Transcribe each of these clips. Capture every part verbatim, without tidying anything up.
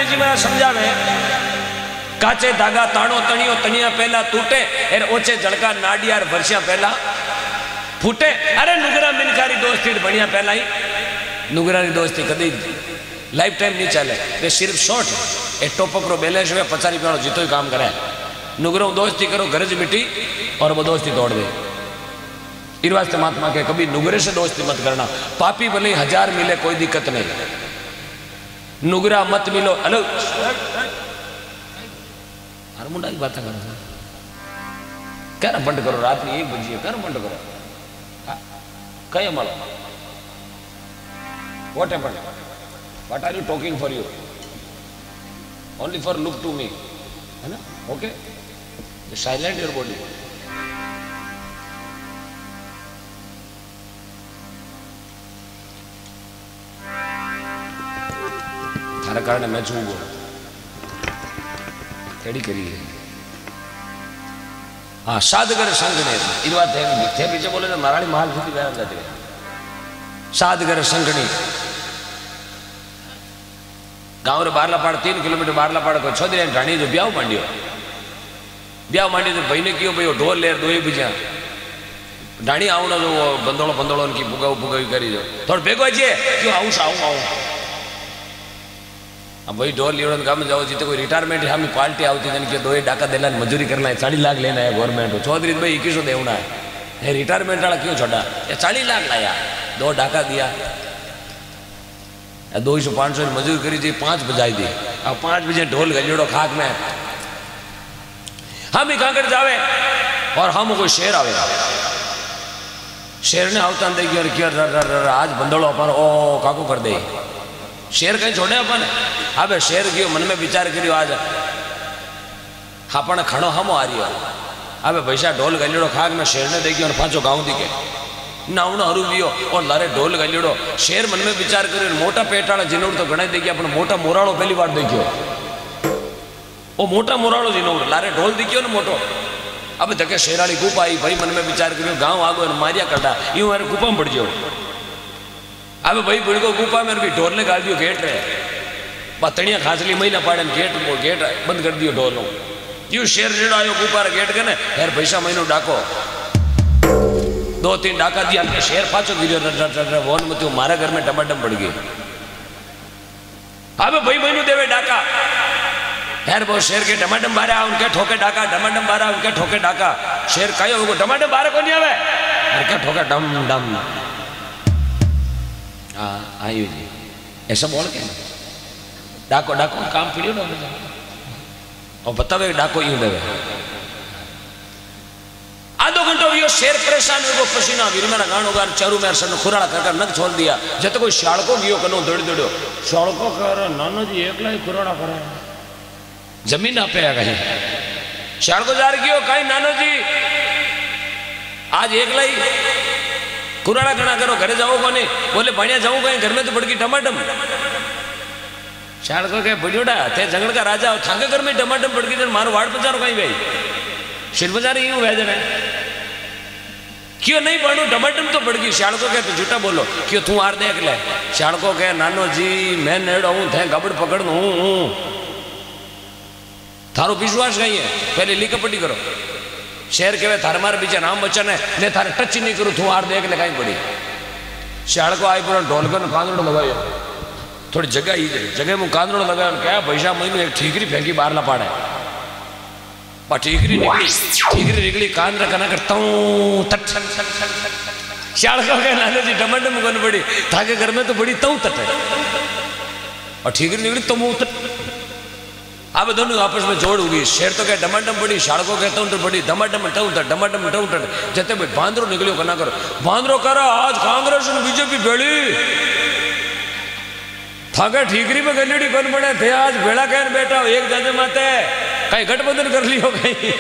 जी मैं समझावे काचे धागा ताणो तणियो तणिया पहला टूटे एर ओचे जड़का नाडियार वर्षिया पहला फूटे। अरे नुगरा मिनकारी दोस्ती बढ़िया पहला ही नुगरा की दोस्ती कदी लाइफ टाइम नहीं चले ये सिर्फ शॉर्ट ए टोपक रो बैलेंस में पचास रुपया जीतो ही काम करे। नुगरो दोस्ती करो गरज मिटी और वो दोस्ती तोड़ दे। इस वास्ते महात्मा के कभी नुगरे से दोस्ती मत करना। पापी भले हजार मिले कोई दिक्कत नहीं, नुगरा मत मिलो। हेलो हर मुंडा की बात करो क्या बंद करो रात में एक बजी क्या बंद करो कहीं मलो what happened what are you talking for you only for look to me है ना ओके साइलेंट योर बॉडी। थारा कारण मैं छू गो थेड़ी करी है। हाँ साधगर संग ने इन बात थे थे पीछे बोले तो मराठी महल સુધી ગયા હતા તે साधगर संगणी गाँव रे बारला पाड़ तीन किलोमीटर बारला पाड़ को छोदरी ढाणी जो ब्याह मांडियो ब्याह मांडी तो भाई ने क्यों भाई ढोल लेर दो ही बीजा ढाणी आवनो जो बंदोड़ो बंदोड़ो की भुगाव भुगावी करी जो थोड़ा भेगो जे क्यों आऊं आऊं आऊं अब भाई ढोल लियो काम जाओ जीते कोई रिटायरमेंट हम पार्टी आती जन के दो ही डाका देना मजूरी करना है चालीस लाख लेना है गवर्नमेंट चौधरी भाई इक्कीस सौ देना है रिटायरमेंट वाला क्यों छोड़ा ये चालीस लाख लाया दो डाका दिया दो सौ पाँच सौ मजूरी करी थी पांच बजाई दी अब पांच बजे ढोल गलियोड़ो खाक में हम ही कांकड़ जावे और हम कोई शेर आवे शेर ने आवता देखिए आज बंदोड़ो अपन ओ काकू कर दे शेर कहीं छोड़े अपन अब शेर गयो मन में विचार करियो आज अपन खड़ो हम आ रही अब भैसा ढोल गलियोड़ो खाक में शेर ने देखियो पांचो गाँव दिखे नावनो हरू वियो और लारे ढोल गलियोड़ो शेर मन में विचार करियो मोटा पेटाड़ा जिनोड़ तो गणाई देखिए अपन मोटा मोराड़ो पहली बार देखियो ओ मोटा मोराड़ो जिनोड़ लारे ढोल दिखियो ना मोटो अब धके शेराड़ी गुफा आई भाई मन में विचार करियो गाँव आगो मारिया कटा यूं मारे गुफा में पड़ जाओ अब भाई बुढ़ को गुफा में भी ढोल ने गाल दियो गेट रहे बतड़िया खासली महीना पाड़े गेट गेट बंद कर दियो ढोल यू शेर जेड़ो आयो गुफा रे गेट के ने यार पैसा महीनो डाको दो तीन डाका दिया के शेर पाछो गिरियो वन में तू मारा घर में टमाटम पड़ गई अब भाई महीनो देवे डाका यार वो शेर के टमाटम बारे उनके ठोके डाका टमाटम बारे उनके ठोके डाका शेर कहो होगो टमाटम बारे को नहीं आवे यार क्या ठोका डम डम हाँ आयु जी ऐसा बोल के डाको डाको काम पीड़ियो ना और बतावे डाको यूं देवे आधो घंटो यो शेर परेशान हो पसीना वीरमेरा गाणो गार चारू मेर सन खुराड़ा कर नग छोड़ दिया जब कोई शाड़को गयो कनो दौड़ी दौड़ो शाड़को कर नानो जी एकला ही खुराड़ा करे जमीन आपे आ गई शाड़को जार गयो कहीं नानो जी आज एकला ही कुराड़ा घना करो घरे जाओ कोने बोले बढ़िया जाऊं कहीं घर में तो बड़की टमाटम शाड़ को कहे बड़ियोड़ा थे जंगल का राजा थांगे घर में टमाटम बड़की जन मारो वाड़ बजारो कहीं भाई शिर बजारी यूं वह जन क्यों नहीं पढ़ू टमाटम तो बड़की शाड़ को कहे तो झूठा बोलो क्यों तू आर देख ले शाड़ को कहे नानो जी मैं नेड़ो हूं थे गबड़ पकड़ हूं थारो विश्वास कहीं है पहले लिखपट्टी करो शेर कहे थारे मारे बीचे नाम बचन है ने थारे टच नहीं करूँ तू आर देख ले कहीं पड़ी शाड़ को आई पूरा ढोलकर कांदड़ो लगायो थोड़ी जगह ही जगह में कांदड़ो लगाया क्या पैसा महीनों एक ठीकरी फेंकी बाहर ला पाड़े पर ठीकरी निकली ठीकरी निकली कांदड़ा कना करता हूँ तट शाड़ को कहे नानो जी टमाटम कौन पड़ी थाके घर में तो बड़ी तऊ तट है और ठीकरी निकली तो मुँह तट अब दोनों आपस में जोड़ होगी शेर तो कहे टमाटम पड़ी शाड़को कहता हूँ तो बड़ी टमाटम टऊ टमाटम टऊ जते भाई बांद्रो निकलियो कना करो बांद्रो करो आज कांग्रेस और बीजेपी बेड़ी थाके ठीकरी में गलेड़ी कौन पड़े थे आज बेड़ा कहन बैठा एक दादे माते कहीं गठबंधन कर लियो कहीं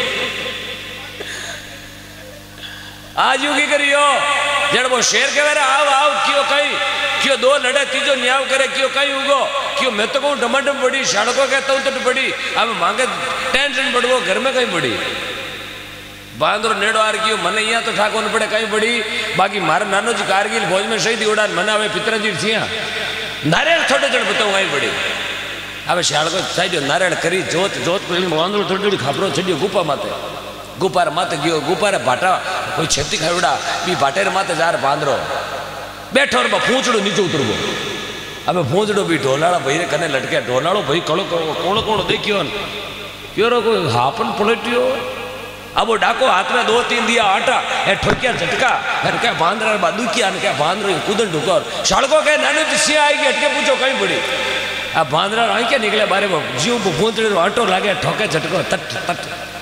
आज यू की करियो जड़ वो शेर के वेरे आओ आओ क्यों कहीं क्यों दो लड़े तीजो न्याव करे क्यों कहीं उगो क्यों मैं तो कहूँ टमाटम पड़ी शाड़को कहता हूँ तो पड़ी अब मांगे टेंशन पड़ो घर में कहीं पड़ी बांद्रो नेड़ो आर क्यों मन यहाँ तो ठाको न पड़े कहीं पड़ी बाकी मारे नानो जी कारगिल भोज में शहीद उड़ा मना हमें पितराजी थी नारे छोटे छोटे बताऊँ कहीं पड़ी હવે શાળકો સાઈડ્યો નારાયણ કરી જોત જોત પેલી વાંદરો થોડી થોડી ખાપરો ચડ્યો ગુપા માથે ગુપાર માથે ગયો ગુપારે ભાટા કોઈ છેતી ખાવડા બી ભાટેર માથે જાર પાંદરો બેઠો ફૂંચડો નીચે ઉતરવો હવે ફૂંચડો બી ઢોલાળા ભાઈ કને લટકે ઢોલાળો ભાઈ કળો કોણો કોણો દેખ્યો ને क्यों कोई हापन पलटियो अब वो डाको हाथ में दो तीन दिया आटा है ठोकिया झटका फिर क्या बांद्रा बादू किया क्या बांद्रो कूदन ढुकर शाड़को के नाने सिया आएगी हटके पूछो कहीं पड़ी अब बांद्रा आई क्या निकले बारे में जीव भूंचड़े आटो लागे ठोके झटको तट तट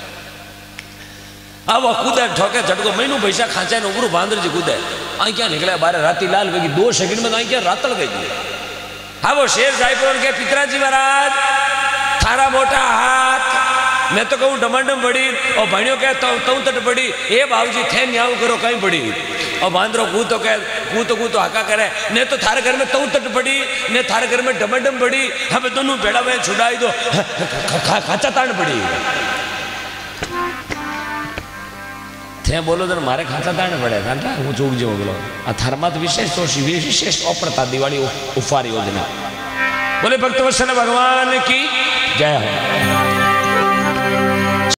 अब वो कूदे ठोके झटको महीनू पैसा खांचा ने उबरू बांद्र जी कूदे आई क्या निकले बारे राती लाल वेगी दो सेकंड में आई क्या रातल गई हाँ वो शेर साहिब के पितराजी महाराज थारा मोटा हाथ मैं तो कहूँ डमाडम बड़ी और भाइयों कह तो तू तट बड़ी ए बाबूजी थे न्याऊ करो कहीं बड़ी और बांद्रो कू तो कह कू तो कू तो हाका करे ने तो थारे घर में तू तट बड़ी ने थारे घर में डमाडम बड़ी हमें दोनों बेड़ा में छुड़ाई दो खाचा ताण बड़ी थे बोलो तो मारे खाचा ताण पड़े घंटा हूँ चूक जो बोलो आ थारमात विशेष तो विशेष ऑफरता दिवाली उफार योजना बोले भक्त वत्सल भगवान की जय हो।